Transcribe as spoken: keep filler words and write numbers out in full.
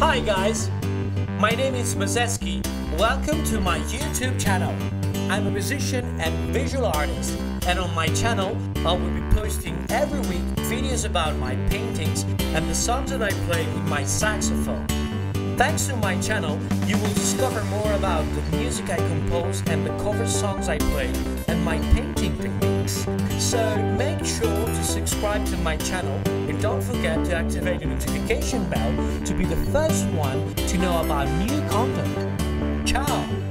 Hi guys, my name is Mazezky. Welcome to my YouTube channel. I'm a musician and visual artist, and on my channel I will be posting every week videos about my paintings and the songs that I play with my saxophone. Thanks to my channel, you will discover more about the music I compose and the cover songs I play and my painting techniques. So make sure to subscribe to my channel and don't forget to activate the notification bell to be the first one to know about new content. Ciao!